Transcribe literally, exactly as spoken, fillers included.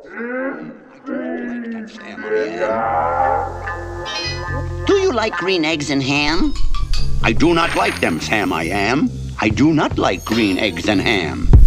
Sam, I am. Do you like green eggs and ham? I do not like them, Sam, I am. I do not like green eggs and ham.